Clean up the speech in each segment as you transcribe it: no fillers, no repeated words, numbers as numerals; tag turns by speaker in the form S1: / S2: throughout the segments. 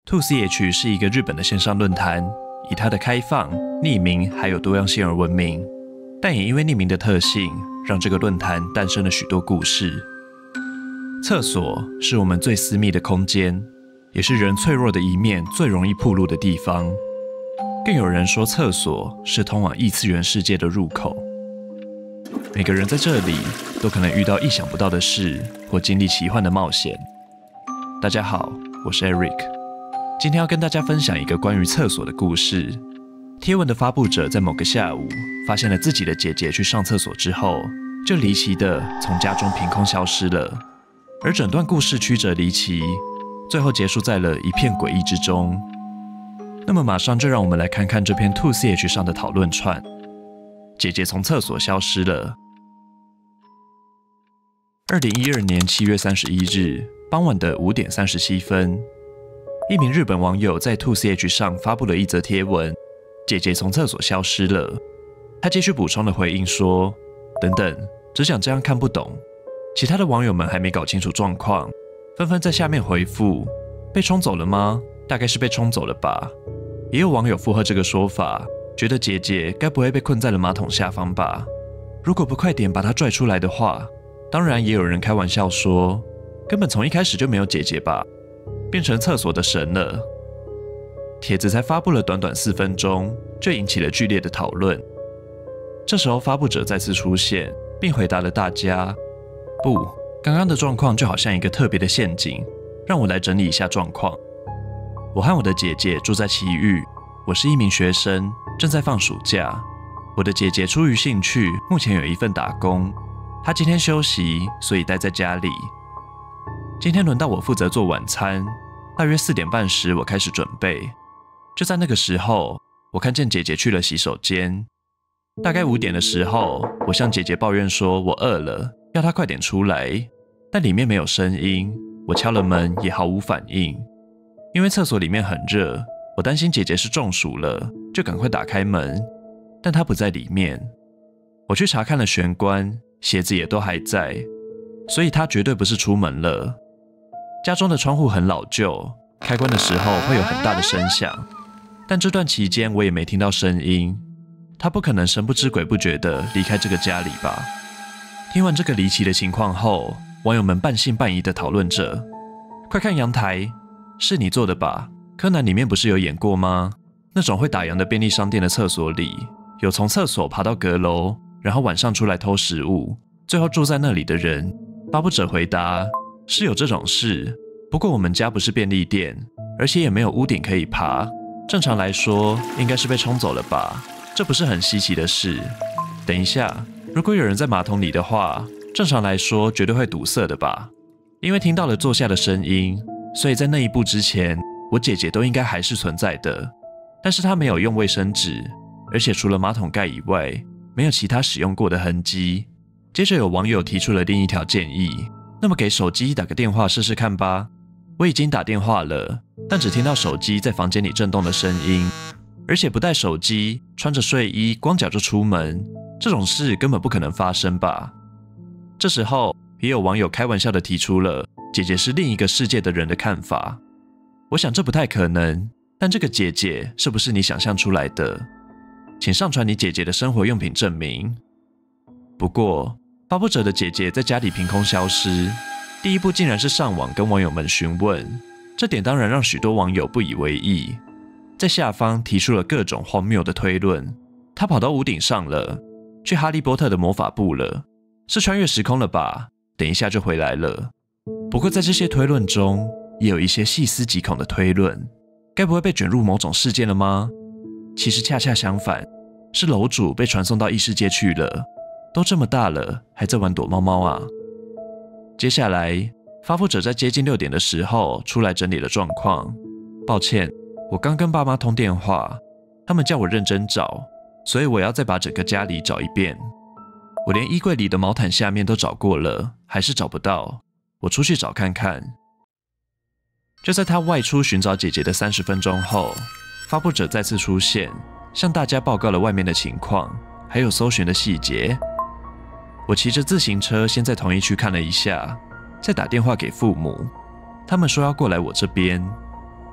S1: 2CH 是一个日本的线上论坛，以它的开放、匿名还有多样性而闻名。但也因为匿名的特性，让这个论坛诞生了许多故事。厕所是我们最私密的空间，也是人脆弱的一面最容易暴露的地方。更有人说，厕所是通往异次元世界的入口。每个人在这里都可能遇到意想不到的事，或经历奇幻的冒险。大家好，我是 Eric， 今天要跟大家分享一个关于厕所的故事。贴文的发布者在某个下午发现了自己的姐姐去上厕所之后，就离奇的从家中凭空消失了。而整段故事曲折离奇，最后结束在了一片诡异之中。那么马上就让我们来看看这篇 2CH 上的讨论串。姐姐从厕所消失了。2012年7月31日傍晚的5点37分，一名日本网友在 2CH 上发布了一则贴文，姐姐从厕所消失了。他继续补充了回应说，等等，只讲这样看不懂。其他的网友们还没搞清楚状况，纷纷在下面回复，被冲走了吗？大概是被冲走了吧。也有网友附和这个说法，觉得姐姐该不会被困在了马桶下方吧？如果不快点把她拽出来的话。当然也有人开玩笑说，根本从一开始就没有姐姐吧，变成厕所的神了。帖子才发布了短短4分钟，就引起了剧烈的讨论。这时候发布者再次出现，并回答了大家，不，刚刚的状况就好像一个特别的陷阱，让我来整理一下状况。我和我的姐姐住在埼玉，我是一名学生，正在放暑假。我的姐姐出于兴趣，目前有一份打工。她今天休息，所以待在家里。今天轮到我负责做晚餐，大约4点半时我开始准备。就在那个时候，我看见姐姐去了洗手间。大概5点的时候，我向姐姐抱怨说我饿了，要她快点出来，但里面没有声音。我敲了门也毫无反应。因为厕所里面很热，我担心姐姐是中暑了，就赶快打开门，但她不在里面。我去查看了玄关，鞋子也都还在，所以她绝对不是出门了。家中的窗户很老旧，开关的时候会有很大的声响，但这段期间我也没听到声音。她不可能神不知鬼不觉地离开这个家里吧？听完这个离奇的情况后，网友们半信半疑地讨论着：快看阳台，是你做的吧？柯南里面不是有演过吗？那种会打烊的便利商店的厕所里，有从厕所爬到阁楼，然后晚上出来偷食物，最后住在那里的人。发布者回答，是有这种事，不过我们家不是便利店，而且也没有屋顶可以爬，正常来说应该是被冲走了吧，这不是很稀奇的事。等一下，如果有人在马桶里的话，正常来说绝对会堵塞的吧？因为听到了坐下的声音，所以在那一步之前，我姐姐都应该还是存在的。但是她没有用卫生纸，而且除了马桶盖以外，没有其他使用过的痕迹。接着有网友提出了另一条建议，那么给手机打个电话试试看吧。我已经打电话了，但只听到手机在房间里震动的声音，而且不带手机，穿着睡衣，光脚就出门，这种事根本不可能发生吧。这时候也有网友开玩笑地提出了姐姐是另一个世界的人的看法。我想这不太可能，但这个姐姐是不是你想象出来的？请上传你姐姐的生活用品证明。不过发布者的姐姐在家里凭空消失，第一步竟然是上网跟网友们询问，这点当然让许多网友不以为意，在下方提出了各种荒谬的推论。她跑到屋顶上了，去哈利波特的魔法部了，是穿越时空了吧？等一下就回来了。不过在这些推论中，也有一些细思极恐的推论，该不会被卷入某种事件了吗？其实恰恰相反，是楼主被传送到异世界去了。都这么大了，还在玩躲猫猫啊！接下来，发布者在接近6点的时候出来整理了状况。抱歉，我刚跟爸妈通电话，他们叫我认真找，所以我要再把整个家里找一遍。我连衣柜里的毛毯下面都找过了，还是找不到。我出去找看看。就在他外出寻找姐姐的30分钟后，发布者再次出现，向大家报告了外面的情况，还有搜寻的细节。我骑着自行车先在同一区看了一下，再打电话给父母，他们说要过来我这边。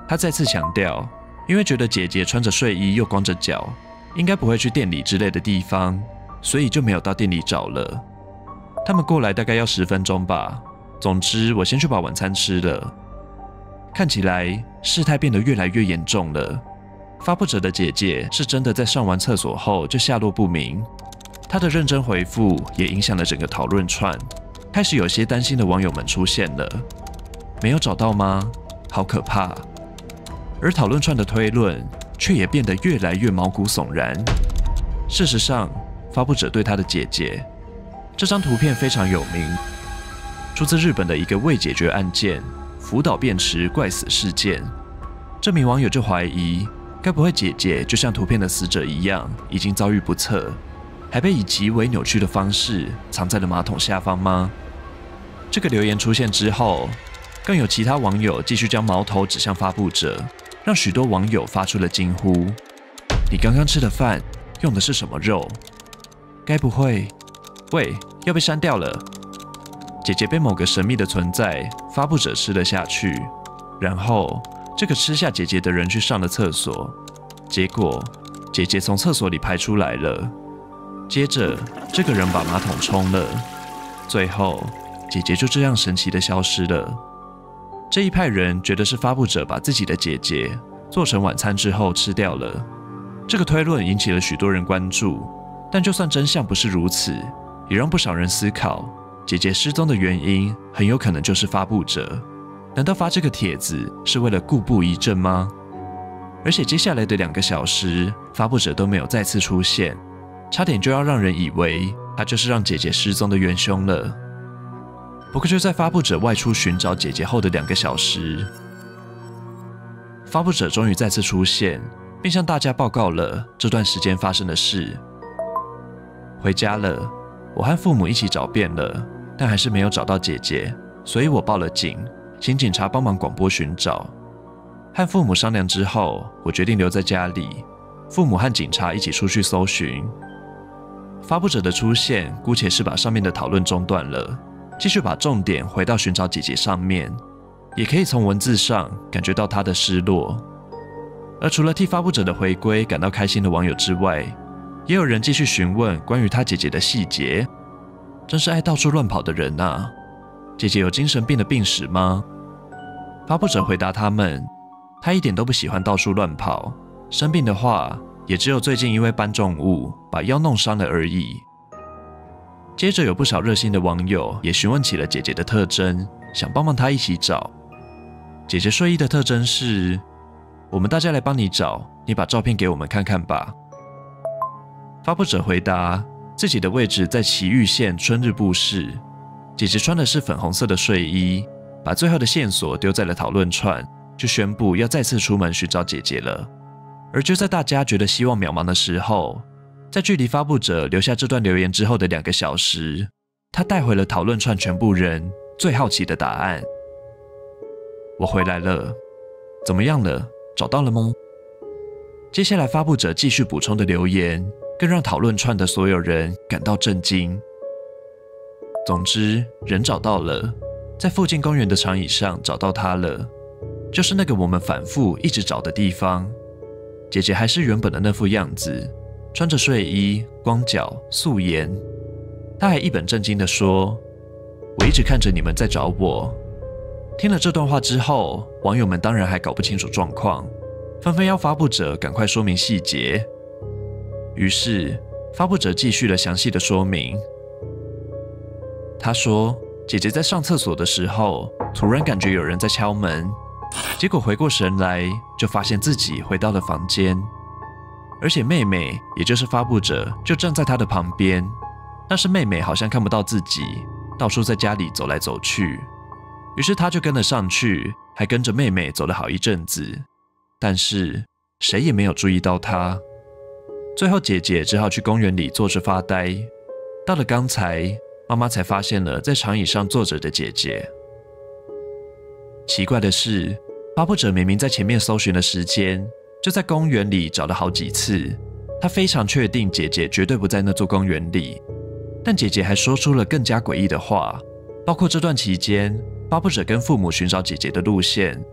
S1: 他再次强调，因为觉得姐姐穿着睡衣又光着脚，应该不会去店里之类的地方，所以就没有到店里找了。他们过来大概要10分钟吧。总之，我先去把晚餐吃了。看起来事态变得越来越严重了。发布者的姐姐是真的在上完厕所后就下落不明，她的认真回复也影响了整个讨论串，开始有些担心的网友们出现了。没有找到吗？好可怕！而讨论串的推论却也变得越来越毛骨悚然。事实上，发布者对他的姐姐，这张图片非常有名，出自日本的一个未解决案件——福岛便池怪死事件。这名网友就怀疑，该不会姐姐就像图片的死者一样，已经遭遇不测，还被以极为扭曲的方式藏在了马桶下方吗？这个留言出现之后，更有其他网友继续将矛头指向发布者，让许多网友发出了惊呼：“你刚刚吃的饭用的是什么肉？该不会……喂，要被删掉了！”姐姐被某个神秘的存在发布者吃了下去，然后这个吃下姐姐的人去上了厕所，结果姐姐从厕所里排出来了。接着，这个人把马桶冲了，最后姐姐就这样神奇的消失了。这一派人觉得是发布者把自己的姐姐做成晚餐之后吃掉了。这个推论引起了许多人关注，但就算真相不是如此，也让不少人思考，姐姐失踪的原因很有可能就是发布者。难道发这个帖子是为了故布疑阵吗？而且接下来的2个小时，发布者都没有再次出现，差点就要让人以为他就是让姐姐失踪的元凶了。不过就在发布者外出寻找姐姐后的2个小时，发布者终于再次出现，并向大家报告了这段时间发生的事。回家了，我和父母一起找遍了，但还是没有找到姐姐，所以我报了警，请警察帮忙广播寻找。和父母商量之后，我决定留在家里，父母和警察一起出去搜寻。发布者的出现，姑且是把上面的讨论中断了，继续把重点回到寻找姐姐上面，也可以从文字上感觉到她的失落。而除了替发布者的回归感到开心的网友之外，也有人继续询问关于他姐姐的细节。真是爱到处乱跑的人啊！姐姐有精神病的病史吗？发布者回答他们，他一点都不喜欢到处乱跑，生病的话，也只有最近因为搬重物把腰弄伤了而已。接着有不少热心的网友也询问起了姐姐的特征，想帮忙她一起找。姐姐睡衣的特征是，我们大家来帮你找，你把照片给我们看看吧。发布者回答，自己的位置在埼玉县春日部市，姐姐穿的是粉红色的睡衣，把最后的线索丢在了讨论串，就宣布要再次出门寻找姐姐了。而就在大家觉得希望渺茫的时候，在距离发布者留下这段留言之后的2个小时，他带回了讨论串全部人最好奇的答案。我回来了，怎么样了？找到了吗？接下来发布者继续补充的留言，更让讨论串的所有人感到震惊。总之，人找到了，在附近公园的长椅上找到她了，就是那个我们反复一直找的地方。姐姐还是原本的那副样子，穿着睡衣，光脚，素颜。她还一本正经地说：“我一直看着你们在找我。”听了这段话之后，网友们当然还搞不清楚状况，纷纷要发布者赶快说明细节。于是，发布者继续了详细的说明。他说，姐姐在上厕所的时候，突然感觉有人在敲门，结果回过神来，就发现自己回到了房间，而且妹妹，也就是发布者，就站在她的旁边。但是妹妹好像看不到自己，到处在家里走来走去。于是他就跟了上去，还跟着妹妹走了好一阵子，但是谁也没有注意到她。最后姐姐只好去公园里坐着发呆。到了刚才，妈妈才发现了在长椅上坐着的姐姐。奇怪的是，发布者明明在前面搜寻的时间，就在公园里找了好几次，他非常确定姐姐绝对不在那座公园里。但姐姐还说出了更加诡异的话，包括这段期间发布者跟父母寻找姐姐的路线，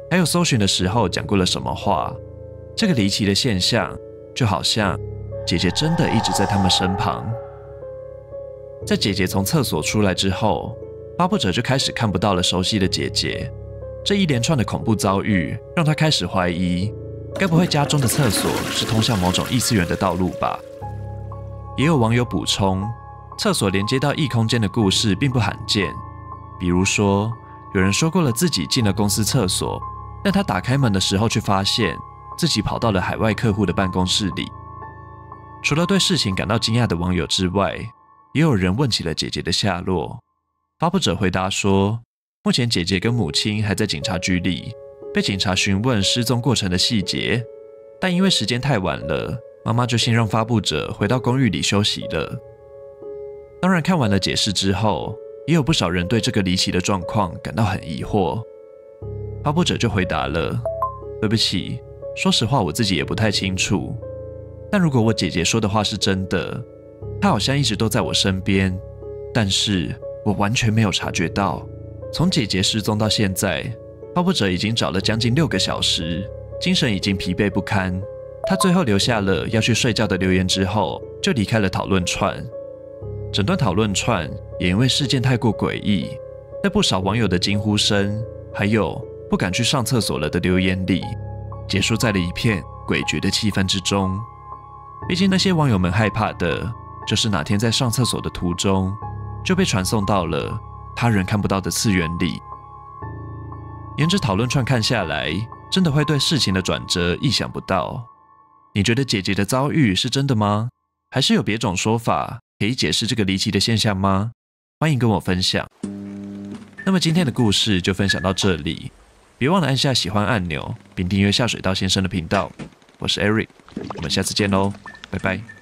S1: 还有搜寻的时候讲过了什么话。这个离奇的现象，就好像姐姐真的一直在他们身旁。在姐姐从厕所出来之后，发布者就开始看不到了熟悉的姐姐。这一连串的恐怖遭遇，让他开始怀疑，该不会家中的厕所是通向某种异次元的道路吧？也有网友补充，厕所连接到异空间的故事并不罕见。比如说，有人说过了自己进了公司厕所，但他打开门的时候却发现自己跑到了海外客户的办公室里。除了对事情感到惊讶的网友之外，也有人问起了姐姐的下落。发布者回答说，目前姐姐跟母亲还在警察局里，被警察询问失踪过程的细节，但因为时间太晚了，妈妈就先让发布者回到公寓里休息了。当然，看完了解释之后，也有不少人对这个离奇的状况感到很疑惑。发布者就回答了，对不起，说实话我自己也不太清楚，但如果我姐姐说的话是真的，她好像一直都在我身边，但是我完全没有察觉到。从姐姐失踪到现在，发布者已经找了将近6个小时，精神已经疲惫不堪。他最后留下了要去睡觉的留言之后，就离开了讨论串。整段讨论串也因为事件太过诡异，在不少网友的惊呼声，还有不敢去上厕所了的留言里，结束在了一片诡谲的气氛之中。毕竟那些网友们害怕的，就是哪天在上厕所的途中，就被传送到了他人看不到的次元里。沿着讨论串看下来，真的会对事情的转折意想不到。你觉得姐姐的遭遇是真的吗？还是有别种说法可以解释这个离奇的现象吗？欢迎跟我分享。那么今天的故事就分享到这里，别忘了按下喜欢按钮，并订阅下水道先生的频道。我是 Eric， 我们下次见喽，拜拜。